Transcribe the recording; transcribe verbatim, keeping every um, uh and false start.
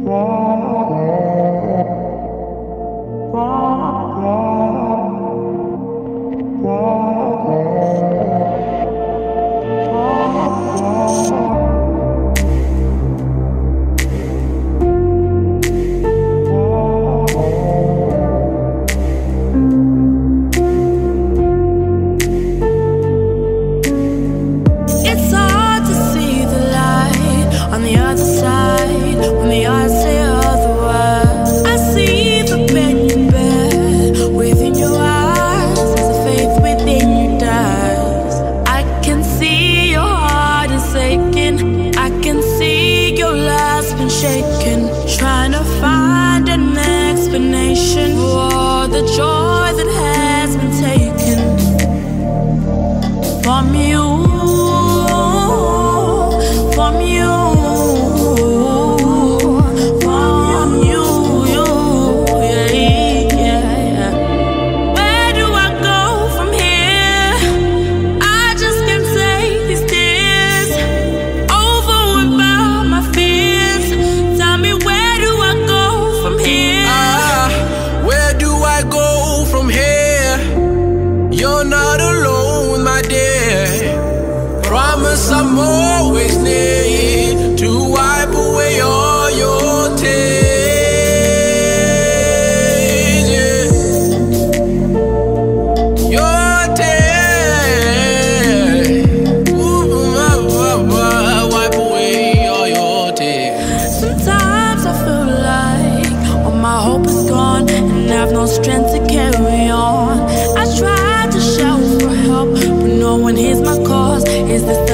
Shaken, trying to find an explanation for the joy that has been taken from you, from you, from you, you, yeah, yeah, yeah. Where do I go from here? I just can't take these tears over about my fears. You're not alone, my dear. Promise I'm always near to wipe away all your tears, yeah. Your tears, ooh, wipe away all your tears. Sometimes I feel like all my hope is gone and I have no strength to carry on. I try to shout for help, but no one hears my cause. Is this